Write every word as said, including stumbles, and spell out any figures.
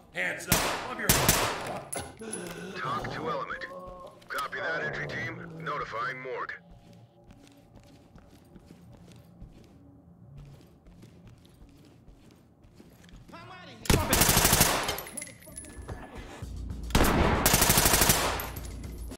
Hands up. Above your Talk to element. Copy that, entry team. Notifying morgue.